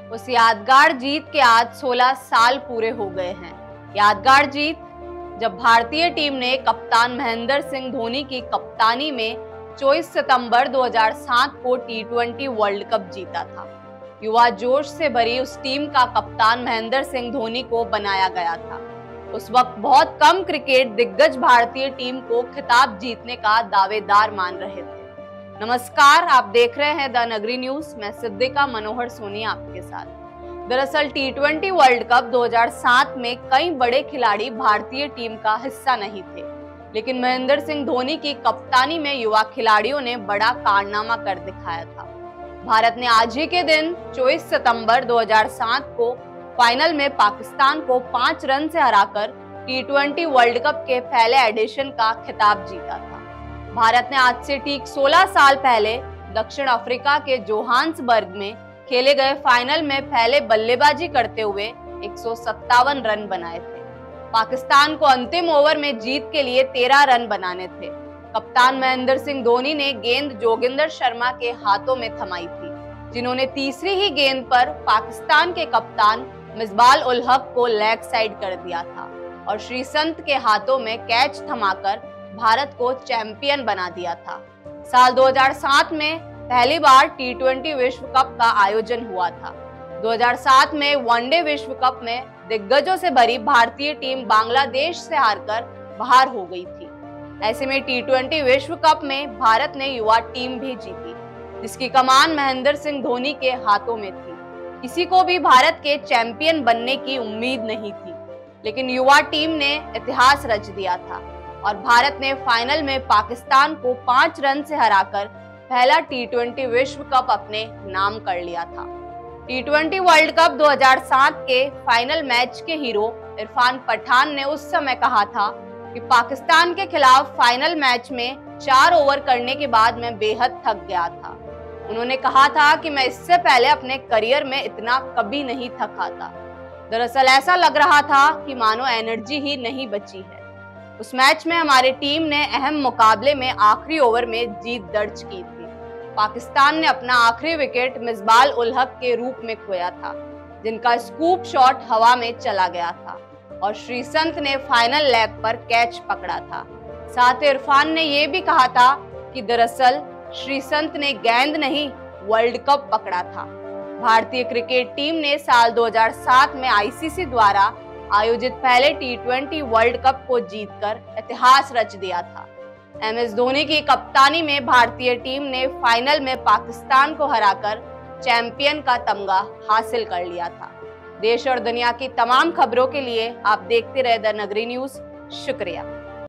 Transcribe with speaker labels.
Speaker 1: उस यादगार जीत के आज 16 साल पूरे हो गए हैं। यादगार जीत जब भारतीय टीम ने कप्तान महेंद्र सिंह धोनी की कप्तानी में 24 सितंबर 2007 को T20 वर्ल्ड कप जीता था। युवा जोश से भरी उस टीम का कप्तान महेंद्र सिंह धोनी को बनाया गया था। उस वक्त बहुत कम क्रिकेट दिग्गज भारतीय टीम को खिताब जीतने का दावेदार मान रहे थे। नमस्कार, आप देख रहे हैं द नगरी न्यूज। मैं सिद्दिका मनोहर सोनी आपके साथ। दरअसल T20 वर्ल्ड कप 2007 में कई बड़े खिलाड़ी भारतीय टीम का हिस्सा नहीं थे, लेकिन महेंद्र सिंह धोनी की कप्तानी में युवा खिलाड़ियों ने बड़ा कारनामा कर दिखाया था। भारत ने आज ही के दिन 24 सितंबर 2007 को फाइनल में पाकिस्तान को 5 रन से हराकर T20 वर्ल्ड कप के पहले एडिशन का खिताब जीता था। भारत ने आज से ठीक 16 साल पहले दक्षिण अफ्रीका के जोहान्सबर्ग में खेले गए फाइनल में पहले बल्लेबाजी करते हुए 157 रन बनाए थे। पाकिस्तान को अंतिम ओवर में जीत के लिए 13 रन बनाने थे। कप्तान महेंद्र सिंह धोनी ने गेंद जोगिंदर शर्मा के हाथों में थमाई थी, जिन्होंने तीसरी ही गेंद पर पाकिस्तान के कप्तान मिसबाल उल हक को लेग साइड कर दिया था और श्रीसंत के हाथों में कैच थमाकर भारत को चैंपियन बना दिया था। साल 2007 में पहली बार T20 विश्व कप का आयोजन हुआ था। 2007 में वनडे विश्व कप में दिग्गजों से भरी भारतीय टीम बांग्लादेश से हारकर बाहर हो गई थी। ऐसे में T20 विश्व कप में भारत ने युवा टीम भी जीती, जिसकी कमान महेंद्र सिंह धोनी के हाथों में थी। किसी को भी भारत के चैंपियन बनने की उम्मीद नहीं थी, लेकिन युवा टीम ने इतिहास रच दिया था और भारत ने फाइनल में पाकिस्तान को 5 रन से हराकर पहला T20 विश्व कप अपने नाम कर लिया था। T20 वर्ल्ड कप 2007 के फाइनल मैच के हीरो इरफान पठान ने उस समय कहा था कि पाकिस्तान के खिलाफ फाइनल मैच में 4 ओवर करने के बाद मैं बेहद थक गया था। उन्होंने कहा था कि मैं इससे पहले अपने करियर में इतना कभी नहीं थका था। दरअसल ऐसा लग रहा था कि मानो एनर्जी ही नहीं बची है। उस मैच में हमारी टीम ने अहम मुकाबले में आखिरी ओवर में जीत दर्ज की थी। पाकिस्तान ने अपना आखिरी विकेट मिसबाल उल हक के रूप में खोया था, जिनका स्कूप शॉट हवा में चला गया था और श्रीसंत ने फाइनल लेग पर कैच पकड़ा था। साथ ही इरफान ने यह भी कहा था कि दरअसल श्रीसंत ने गेंद नहीं, वर्ल्ड कप पकड़ा था। भारतीय क्रिकेट टीम ने साल 2007 में ICC द्वारा आयोजित पहले T20 वर्ल्ड कप को जीतकर इतिहास रच दिया था। MS धोनी की कप्तानी में भारतीय टीम ने फाइनल में पाकिस्तान को हराकर चैंपियन का तमगा हासिल कर लिया था। देश और दुनिया की तमाम खबरों के लिए आप देखते रहे द नगरी न्यूज। शुक्रिया।